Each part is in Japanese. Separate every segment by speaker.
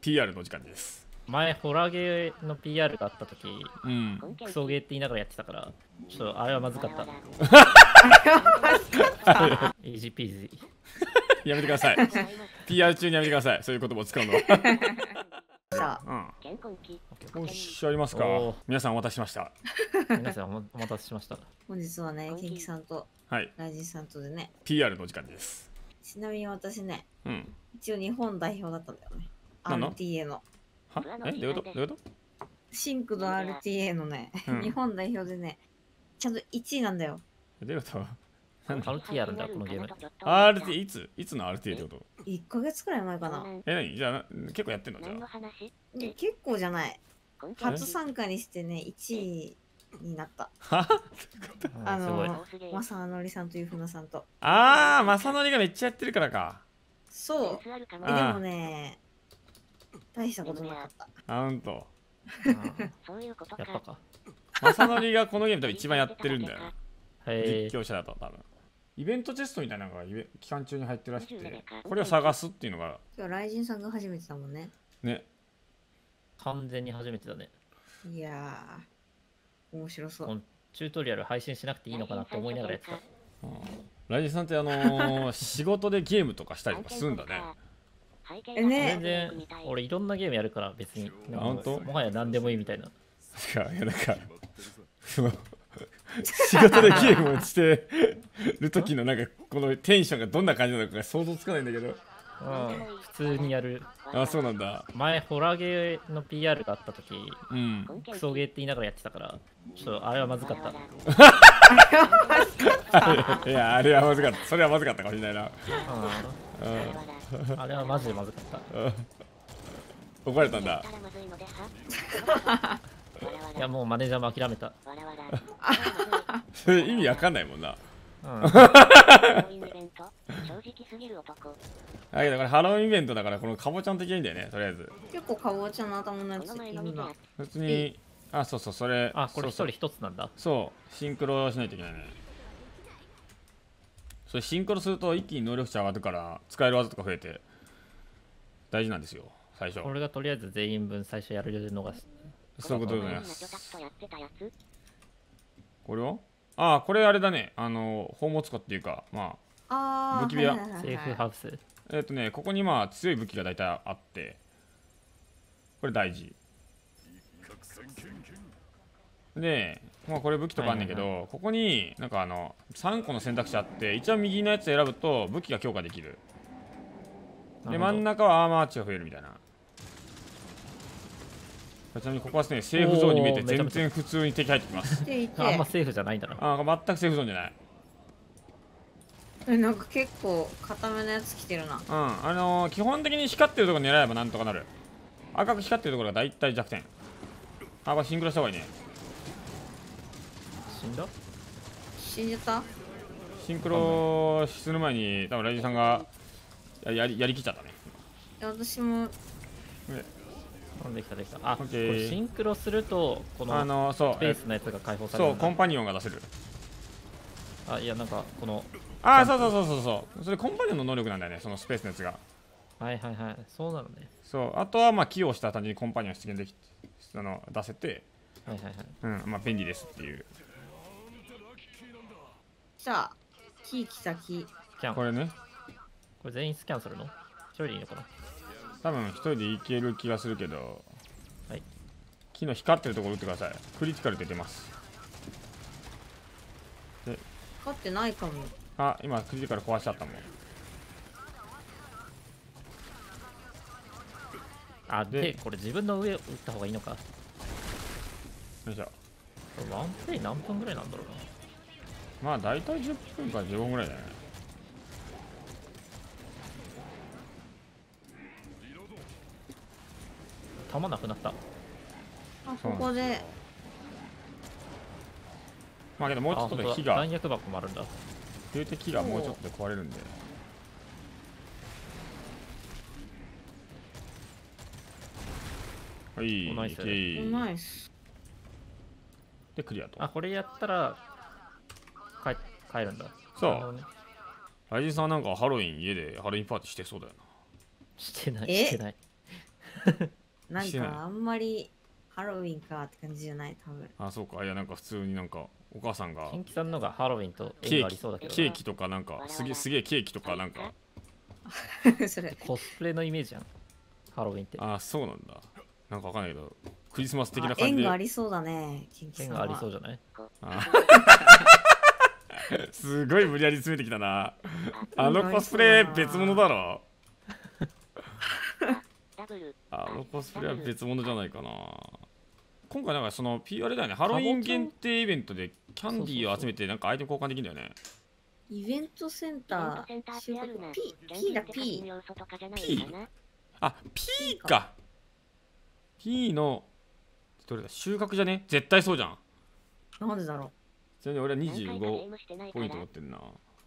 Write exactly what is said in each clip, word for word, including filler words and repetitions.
Speaker 1: ピーアール の時間です。
Speaker 2: 前ホラーゲーの ピーアール があった時、
Speaker 1: うん。
Speaker 2: クソゲーって言いながらやってたから、ちょっとあれはまずかった。イージーピージ
Speaker 1: ー。やめてください。ピーアール 中にやめてください。そういう言葉を使うのは。
Speaker 3: さ
Speaker 1: あ、うん。よし、ありますか。皆さんお待たせしました。
Speaker 2: 皆さんお待たせしました。
Speaker 3: 本日はね、ケンキさんとライジンさんとでね、
Speaker 1: ピーアール の時間です。
Speaker 3: ちなみに私ね、
Speaker 1: うん、
Speaker 3: 一応日本代表だったんだよね。アールティーエー の。
Speaker 1: はえ、どういうことどういうこと？
Speaker 3: シンクの アールティーエー のね、うん、日本代表でね、ちゃんといちいなんだよ。
Speaker 1: どういうこと？
Speaker 2: アールティー あるんだ、このゲーム。
Speaker 1: アールティー、いついつの アールティー ってこと？
Speaker 3: いっかげつくらい前かな。
Speaker 1: え、何じゃあ、結構やってんの？じゃあ
Speaker 3: 結構じゃない。初参加にしてね、いちいになった。
Speaker 1: は
Speaker 3: あの、まさのりさんとゆふなさんと。
Speaker 1: あー、まさのりがめっちゃやってるからか。
Speaker 3: そう。え、でもね、大したことなかった。
Speaker 1: あ、ほんと。
Speaker 2: やったか。
Speaker 1: まさのりがこのゲーム多分一番やってるんだよな。
Speaker 2: 実
Speaker 1: 況者だと多分。イベントチェストみたいなのが期間中に入ってるらしくて、これを探すっていうのが。
Speaker 3: 今日ライジンさんが初めてだもんね。
Speaker 1: ね。
Speaker 2: 完全に初めてだね。
Speaker 3: いやー、面白そう。
Speaker 2: チュートリアル配信しなくていいのかなって思いながらやってた。
Speaker 1: ライジンさんってあのー、仕事でゲームとかしたりとかするんだね。
Speaker 3: えね、
Speaker 2: 全然俺いろんなゲームやるから別に
Speaker 1: 本当
Speaker 2: もはや何でもいいみたいな。
Speaker 1: 確かいやなんかその仕事でゲームをしてる時のなんかこのテンションがどんな感じなのか想像つかないんだけど。
Speaker 2: うん、普通にやる。
Speaker 1: あ、そうなんだ。
Speaker 2: 前ホラーゲーの ピーアール があった時、
Speaker 1: うん、
Speaker 2: クソゲーって言いながらやってたから、ちょっとあれはまずかった。
Speaker 1: いや、あれはまずかった。それはまずかったかもしれないな。
Speaker 2: うん、あれはマジでまずかった。
Speaker 1: 怒られたんだ。
Speaker 2: いや、もうマネージャーも諦めた。
Speaker 1: それ意味わかんないもんな。うん、だけどこれハロウィンイベントだからこのカボちゃん的にいいんだよね、とりあえず。
Speaker 3: 結構カボちゃんの頭のやついるな。
Speaker 1: 普通に、あ、そうそう、それ。
Speaker 2: あ、これ一人一つなんだ。
Speaker 1: そう、シンクロしないといけないね。それシンクロすると一気に能力値上がるから使える技とか増えて大事なんですよ、最初。
Speaker 2: これがとりあえず全員分最初やるのが
Speaker 1: そういうことでございます。これはああ、これあれだね。あの、宝物庫っていうか、まあ、武器部屋。
Speaker 2: セーフハウス。
Speaker 1: えっとね、ここにまあ強い武器が大体あって、これ大事。で、まあこれ武器とかあんねんけど、ここになんかあの、さんこの選択肢あって、一番右のやつ選ぶと武器が強化できる。で、真ん中はアーマー値が増えるみたいな。ちなみにここはですね、セーフゾーンに見えて全然普通に敵入ってきます。
Speaker 2: あんまセーフじゃないんだな。
Speaker 1: あ、全くセーフゾーンじゃない。
Speaker 3: え、なんか結構固めのやつ来てるな。
Speaker 1: うん、あのー、基本的に光ってるところ狙えばなんとかなる。赤く光ってるところが大体弱点。あ、これシンクロした方がいいね。
Speaker 2: 死んだ？
Speaker 3: 死んじゃった？
Speaker 1: シンクロする前に多分ライジンさんがややりやりきっちゃったね。
Speaker 3: 私も。
Speaker 2: できたできた。あ、これシンクロするとこのスペースのやつが解放される。
Speaker 1: そう、コンパニオンが出せる。
Speaker 2: あ、いやなんかこの
Speaker 1: ああ、そうそうそうそうそう。それコンパニオンの能力なんだよね、そのスペースのやつが。
Speaker 2: はいはいはい、そうなのね。
Speaker 1: そう、あとはまあ寄与した単純にコンパニオン出現できあの出せて、
Speaker 2: はいはいはい。
Speaker 1: うん、まあ便利ですっていう。
Speaker 3: じゃあ、キー来たキー。
Speaker 2: スキャン。
Speaker 1: これね。
Speaker 2: これ全員スキャンするの？一人でいいのかな？
Speaker 1: 多分一人でいける気がするけど、
Speaker 2: はい、
Speaker 1: 木の光ってるところ打ってください。クリティカルで出ます。
Speaker 3: で光ってないかも。
Speaker 1: あ、今クリティカル壊しちゃったもん。
Speaker 2: あ、でこれ自分の上打った方がいいのか。よ
Speaker 1: いしょ。
Speaker 2: ワンプレイ何分ぐらいなんだろう
Speaker 1: な。まあ大体じゅっぷんからじゅうごふんぐらいだね。
Speaker 2: 弾なくなった。あ、
Speaker 3: ここで。
Speaker 1: まあけどもうちょっとで火が。
Speaker 2: 弾薬箱もあるんだ。
Speaker 1: 言うて木がもうちょっとで壊れるんで。はい、
Speaker 3: ナイス。ナイス。
Speaker 1: でクリアと。
Speaker 2: あ、これやったら帰帰るんだ。
Speaker 1: そう。ライジンさんはなんかハロウィン家でハロウィンパーティーしてそうだよな。
Speaker 2: してないしてない。
Speaker 3: なん
Speaker 1: してない
Speaker 3: かあんまりハロウィンかって感じじゃない多分。
Speaker 1: あ、そうか。いやなんか普通になんかお母さんが
Speaker 2: 新規さんのがハロウィンと縁
Speaker 1: ケーキ
Speaker 2: がありそうだけど。
Speaker 1: ケーキとかなんかすげえすげえケーキとかなんか。
Speaker 3: それ。
Speaker 2: コスプレのイメージじゃん。ハロウィンって。
Speaker 1: あ、そうなんだ。なんかわかんないけどクリスマス的な
Speaker 3: あ
Speaker 1: 感じで。
Speaker 3: 縁がありそうだね。キンキさんは
Speaker 2: 縁がありそうじゃない？
Speaker 1: あすごい無理やり詰めてきたな。あのコスプレ別物だろ。あのコスプレは別物じゃないかな。今回なんかその ピーアール だよね。ハロウィン限定イベントでキャンディーを集めてなんかアイテム交換できるんだよね。
Speaker 3: イベントセンター収穫 P, P だ P。
Speaker 1: P? あ、P か。P のどれだ、収穫じゃね？絶対そうじゃん。
Speaker 3: なんでだろ
Speaker 1: ちなみに俺はにじゅうごポイント持ってるな。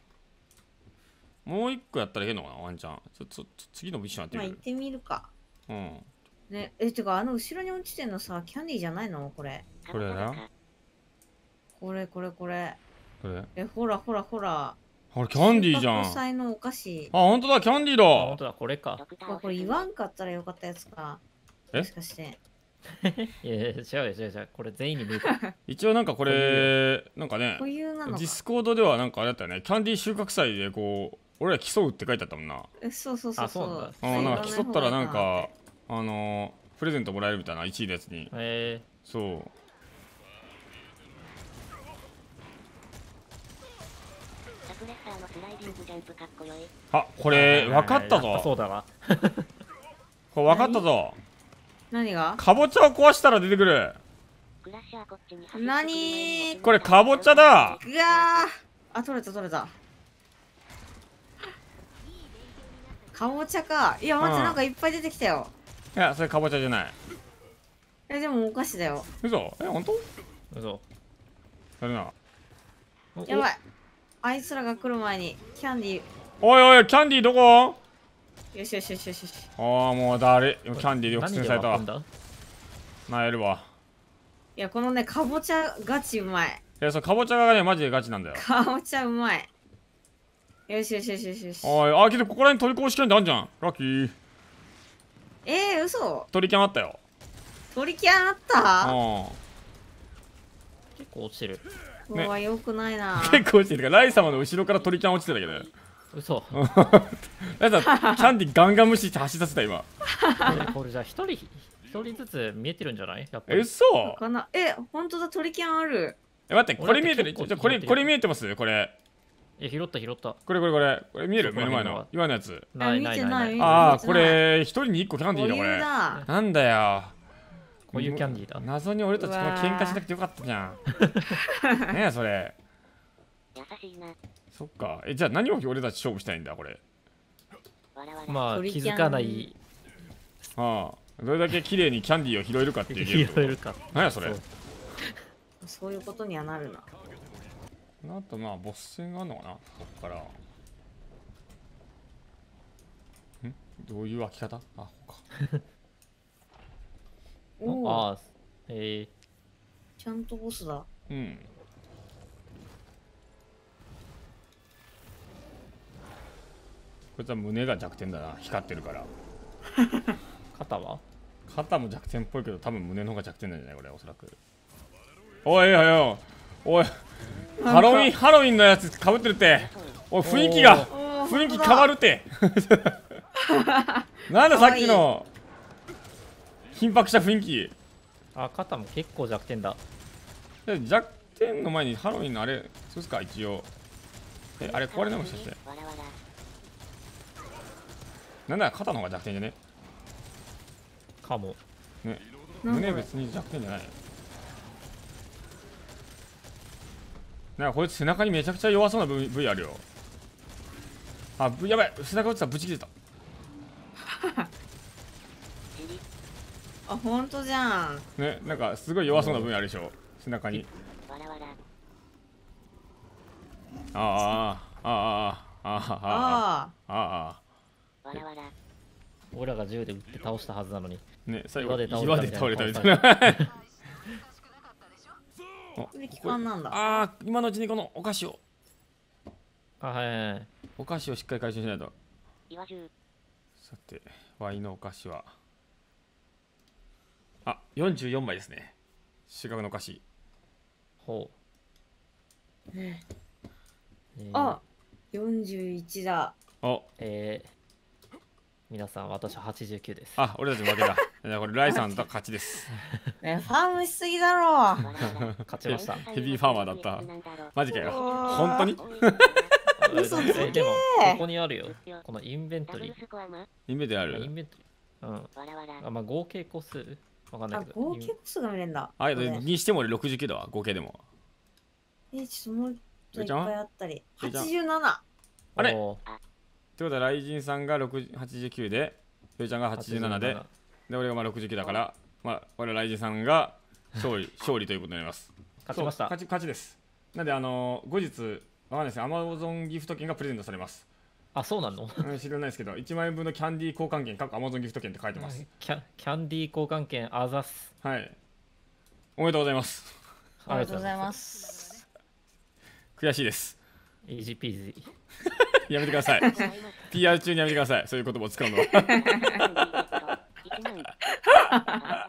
Speaker 1: もう一個やったらいけんのかな、ワンチャン。ちょっと次のミッションやっ
Speaker 3: う。まあ
Speaker 1: てみる。
Speaker 3: 行ってみるか。
Speaker 1: うん。
Speaker 3: ね、え、てかあの後ろに落ちてんのさ、キャンディーじゃないのこれ。
Speaker 1: これだな。
Speaker 3: これこれこれ。
Speaker 1: これ。
Speaker 3: え、ほらほらほら。
Speaker 1: あれキャンディーじゃん。
Speaker 3: 収穫祭のお菓子。
Speaker 1: あ、ほんとだ、キャンディー
Speaker 2: あ、本
Speaker 1: だ。
Speaker 2: 当だ、これか。
Speaker 3: あ、これ言わんかったらよかったやつか。
Speaker 1: え
Speaker 3: もしかして。
Speaker 2: いやいや、違うよ違う違う。これ全員に見える。
Speaker 1: 一応なんかこれ、なんかね、
Speaker 3: 固有なのか
Speaker 1: ディ。スコードではなんかあれだったよね。キャンディー収穫祭でこう、俺ら競うって書いてあったもんな。
Speaker 3: え、そうそうそう
Speaker 2: あそうなんだ
Speaker 1: あ、なんか競ったらなん
Speaker 3: か。
Speaker 1: か、あのー、プレゼントもらえるみたいな、いちいのやつに。
Speaker 2: え
Speaker 1: そう。あ、こ
Speaker 2: ー、
Speaker 1: れ分かった
Speaker 2: やぱそ
Speaker 1: ぞ。
Speaker 2: うだわ。
Speaker 1: これ分かったぞ。
Speaker 3: 何が
Speaker 1: かぼちゃを壊したら出てくる。
Speaker 3: 何
Speaker 1: これかぼちゃだ。
Speaker 3: うわーあ、取れた取れた。かぼちゃか。いや、待って、
Speaker 1: うん
Speaker 3: なんかいっぱい出てきたよ。
Speaker 1: いや、それかぼちゃじゃない。
Speaker 3: え、でもお菓子だよ。
Speaker 1: 嘘？え、ほんと？
Speaker 2: 嘘。
Speaker 1: それな。
Speaker 2: お
Speaker 3: やばい。あいつらが来る前に、キャンディー。
Speaker 1: おいおい、キャンディーどこ？
Speaker 3: よしよしよしよしよし。
Speaker 1: ああ、もう誰？キャンディーで抑
Speaker 2: 何で
Speaker 1: 制されたわ
Speaker 2: 割ったん。だ？
Speaker 1: なえるわ。
Speaker 3: いや、このね、かぼちゃガチうまい。
Speaker 1: いや、それかぼちゃがね、マジでガチなんだよ。
Speaker 3: かぼちゃうまい。よしよしよしよしよし。
Speaker 1: おい、あ、けどここら辺取り壊しキャンディーあんじゃん。ラッキー。
Speaker 3: えー、嘘
Speaker 1: 取りキャンあったよ。
Speaker 3: 取りキャンあった
Speaker 1: う
Speaker 2: 結構落ちてる。
Speaker 3: これは良くないな。
Speaker 1: ん。結構落ちてるから、ライ様の後ろから取りキャン落ちてたけどね。
Speaker 2: 嘘。
Speaker 1: ライさん、キャンディーガンガン無視して走らせた今。
Speaker 2: えこれじゃあ一人一人ずつ見えてるんじゃない？やっぱ
Speaker 1: え、
Speaker 2: り。
Speaker 1: 嘘？
Speaker 3: かなえ、ほんとだ、取りキャンある。
Speaker 1: え、待って、これ見えてる？
Speaker 2: 俺だって結構
Speaker 1: じゃこれ、
Speaker 2: 拾ってる
Speaker 1: これ見えてますこれ。
Speaker 2: え、拾った拾った。
Speaker 1: これこれこれ。これ見える？
Speaker 2: そこら辺の
Speaker 1: 目の前の。岩のやつ。
Speaker 2: ないないないない。
Speaker 3: 見てない
Speaker 1: ああ、
Speaker 3: 見てない
Speaker 1: これ、一人に一個キャンディーだ、こ
Speaker 3: 固有
Speaker 1: れ。
Speaker 3: だ。
Speaker 1: なんだよ。
Speaker 2: こういうキャンディーだ。
Speaker 1: 謎に俺たちこの喧嘩しなくてよかったじゃん。ねえ、それ。
Speaker 4: 優しいな。
Speaker 1: そっか。え、じゃあ何を俺たち勝負したいんだ、これ。
Speaker 4: わらわら。
Speaker 2: まあ
Speaker 3: 鳥キャン
Speaker 2: 気づかない。
Speaker 1: ああ。どれだけ綺麗にキャンディーを拾えるかっていうゲーム。
Speaker 2: 拾えるか。
Speaker 1: 何やそれ。
Speaker 2: そう
Speaker 3: そういうことにはなるな。
Speaker 1: あとまあ、ボス戦があるのかな、こっから。んどういう開き方？あ、こうか。
Speaker 3: おお、
Speaker 2: ああ、え
Speaker 3: ちゃんとボスだ。
Speaker 1: うん。こいつは胸が弱点だな、光ってるから。
Speaker 2: ー、肩は？
Speaker 1: 肩も弱点っぽいけど、多分胸の方が弱点なんじゃないこれ、おそらく。おいおいおいおい、ハロウィン、ハロウィンのやつかぶってるって。おい、雰囲気が、
Speaker 3: おー
Speaker 1: 雰囲気変わるって。なんださっきの緊迫した雰囲気。
Speaker 2: あ、肩も結構弱点だ。
Speaker 1: で弱点の前にハロウィンのあれ、そうですか、一応。え、あれ壊れなもしかして。
Speaker 4: わらわら。
Speaker 1: なんだ、肩の方が弱点じゃね。
Speaker 2: かも。
Speaker 1: ね、
Speaker 3: なんだこれ
Speaker 1: 胸別に弱点じゃない。なんかこいつ背中にめちゃくちゃ弱そうな部位部位あるよ。あ、ぶやばい、背中落ちた、ぶち切れた。
Speaker 3: あ、ほんとじゃん。
Speaker 1: ね、なんかすごい弱そうな部位あるでしょ、背中に。
Speaker 4: わらわら。
Speaker 1: ああ、ああ、ああ、ああ、ああ、
Speaker 3: あ
Speaker 1: ああ、
Speaker 4: わらわら。
Speaker 2: 俺らが銃で撃って倒したはずなのに。
Speaker 1: ね、最後、
Speaker 2: 岩で
Speaker 1: 岩で
Speaker 2: 倒れた
Speaker 1: 倒れたみ
Speaker 2: みたいな
Speaker 1: たいな。
Speaker 3: あ、これ機関なんだ。
Speaker 1: ああ、今のうちにこのお菓子を、
Speaker 2: あ、はいはいはい。
Speaker 1: お菓子をしっかり回収しないと。
Speaker 4: 岩銃。
Speaker 1: さて、ワイのお菓子は。 あ、よんじゅうよんばいですね。収穫のお菓子。
Speaker 2: ほう。え
Speaker 3: ー、あ、よんじゅういちだ。
Speaker 1: お、
Speaker 2: えー、皆さん、私ははちじゅうきゅうです。
Speaker 1: あ、俺たち負けだ。じゃあこれライさんと勝ちです。
Speaker 3: ね、ファームしすぎだろ。
Speaker 2: 勝ちました。
Speaker 1: ヘビーファーマーだった。マジかよ。本当に？
Speaker 3: 嘘つけ。
Speaker 2: でもここにあるよ。このインベントリー。
Speaker 1: インベントリーある？
Speaker 2: インベントリー。うん。あ、まあ合計個数わかんないけど。
Speaker 3: 合計個数が見れるんだ。
Speaker 1: あ、にしても俺ろくじゅうきゅうだわ、合計でも。
Speaker 3: え、ちょっともうちょっといっぱいあったり。はちじゅうなな。
Speaker 1: あれ？ってことはライジンさんがはちじゅうきゅうで、よいちゃんがはちじゅうななで、で俺がまあろくじゅうきゅうだから、まあ俺ライジンさんが勝利勝利ということになります。
Speaker 2: 勝ちました。
Speaker 1: 勝ち勝ちです。なんであの後日わかんないですアマゾンギフト券がプレゼントされます。
Speaker 2: あ、そうなの？
Speaker 1: 知らないですけど、いちまんえんぶんのキャンディー交換券、各アマゾンギフト券って書いてます。
Speaker 2: キャ、キャンディー交換券あざす。
Speaker 1: はい。おめでとうございます。
Speaker 3: ありがとうございます。
Speaker 1: 悔しいです。
Speaker 2: イージーピージ
Speaker 1: ー。やめてください。ピーアール 中にやめてください。そういう言葉を使うのは。